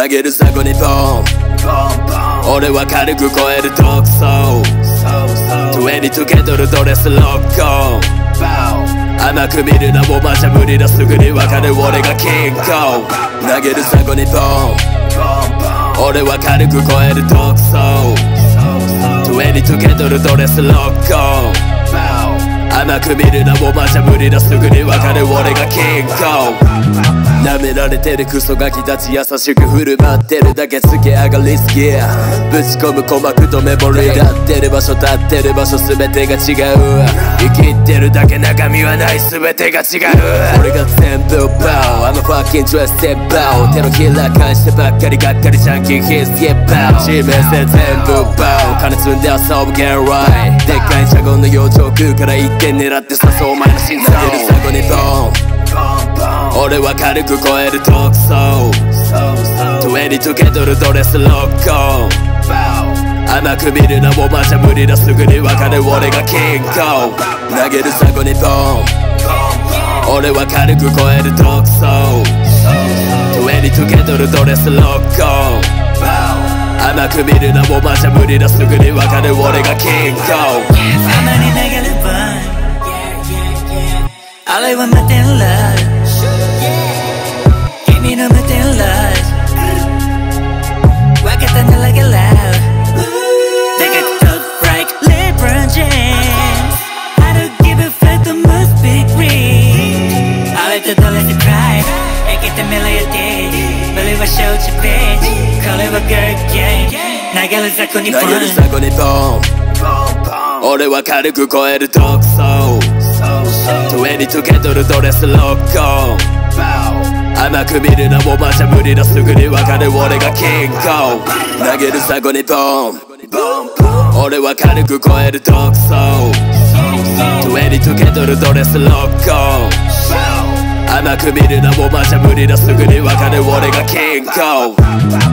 投げるザゴにボン俺は軽く超える独走22ケドルドレスロッコン甘く見るなおまじゃ無理だすぐにわかる俺がキングコン投げるザゴにボン俺は軽く超える独走22ケドルドレスロッコン甘く見るなおまじゃ無理だすぐにわかる俺がキングコン舐められてるクソガキたち優しく振る舞ってるだけつけ上がりすぎぶち込む鼓膜とメモリー立ってる場所立ってる場所全てが違う生きってるだけ中身はない全てが違う俺が全部バウ I'm a fucking twisted bow 手のひら返してばっかりがっかりジャンキーヒスゲッバウ地面性全部バウ金積んで遊ぶ get right でっかいシャゴンの養生空から一点狙って刺そうお前の心臓投げるサゴにボン俺は軽く超える独走22ケドルドレスロッコン甘く見るなおまじゃ無理だすぐにわかる俺がキングコン投げるサゴにボン俺は軽く超える独走22ケドルドレスロッコン甘く見るなおまじゃ無理だすぐにわかる俺がキングコン甘に投げるボンあれは無点ラブ君の無点ラブ分けたならがラブでかくトップブレイクレブロン・ジェームズ I don't give a fuck the most big ring あれとドレスクライブ生きてみろよ D 無理は承知ビッチこれはグーゲーム投げるザコにボン投げるザコにボン俺は軽く超える独走22ケドルドレスロッコン甘く見るなおまじゃ無理だすぐにわかる俺がキングコン投げるザゴにボン俺は軽く超える独走22ケドルドレスロッコン甘く見るなおまじゃ無理だすぐにわかる俺がキングコン